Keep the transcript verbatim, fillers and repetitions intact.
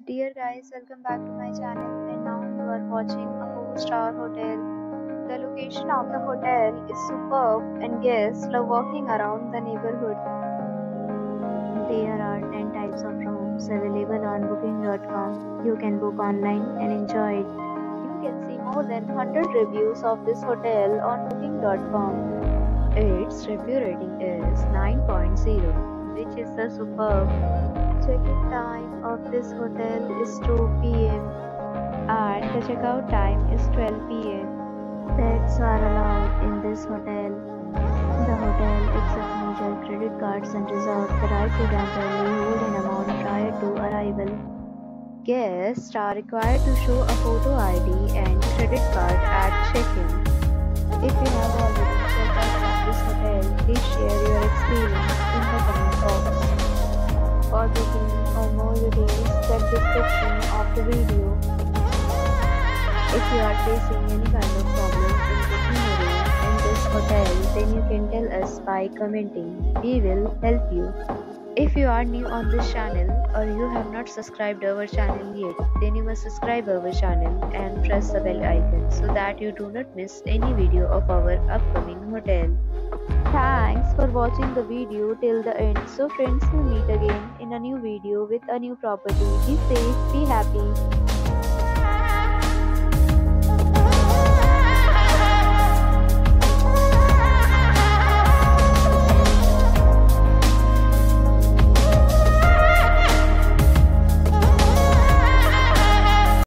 Dear guys, welcome back to my channel, and now you are watching a four star hotel. The location of the hotel is superb and guests love walking around the neighborhood. There are ten types of rooms available on booking dot com. You can book online and enjoy it. You can see more than one hundred reviews of this hotel on booking dot com. Its review rating is nine point zero, which is the superb. Check-in time of this hotel is two p m and the checkout time is twelve p m Pets are allowed in this hotel. The hotel accepts major credit cards and reserves the right to temporarily hold an amount prior to arrival. Guests are required to show a photo I D and credit card at check-in. If you have already checked out of this hotel, please share your experience in the comment box. For booking or more details, check description of the video. If you are facing any kind of problem in booking a room in this hotel, then you can tell us by commenting. We will help you. If you are new on this channel or you have not subscribed our channel yet, then you must subscribe our channel and press the bell icon so that you do not miss any video of our upcoming hotel. Thanks for watching the video till the end. So friends, we'll meet again in a new video with a new property. Be safe, be happy.